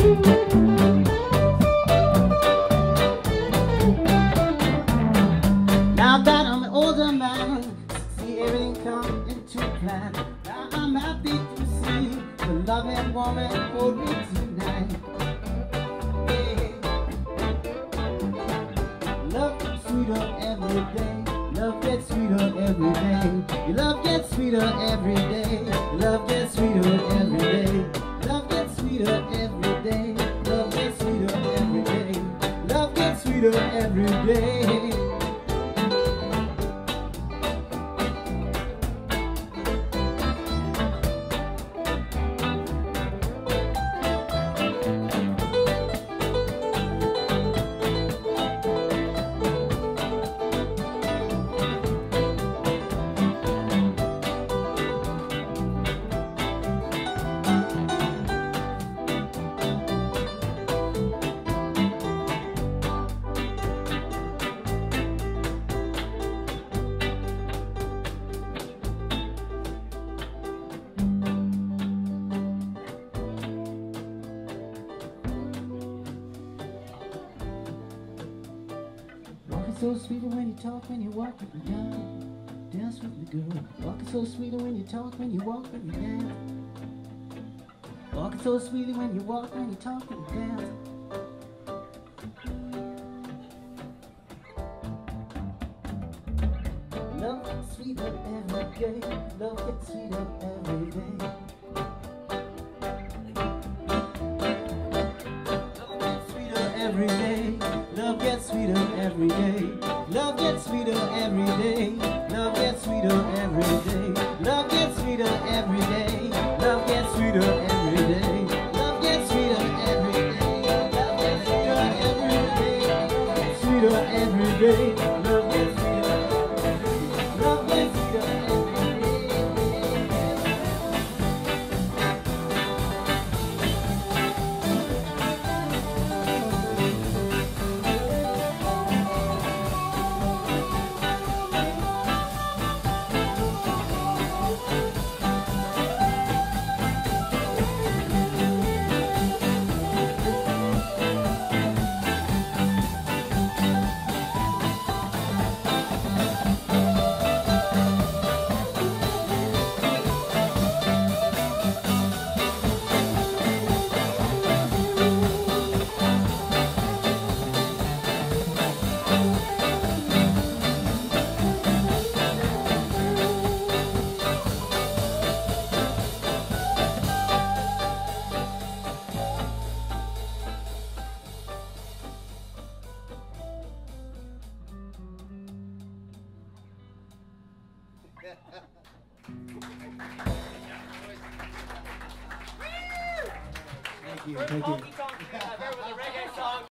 Now that I'm an older man, see everything come into plan. Now I'm happy to see the loving woman for me tonight. Yeah. Love gets sweeter every day. Love gets sweeter every day. Your love gets sweeter every day. Your love gets sweeter every day. Love gets sweeter every day. Love gets sweeter every day. Love gets sweeter every day. Walking so sweeter when you talk, when you walk with me down. Dance with me, girl. Walking so sweeter when you talk, when you walk with me down. Walking so sweetly when you walk, when you talk, when you dance. Love gets sweeter every day. Love gets sweeter every day. Every day, love gets sweeter every day. Love gets sweeter every day. Love gets sweeter every day. Love gets sweeter every day. Love gets sweeter every day. Love gets sweeter every day. Love gets sweeter every day. Sweeter every day. Love gets sweeter every day. Love gets sweeter every day. Thank you. Thank you.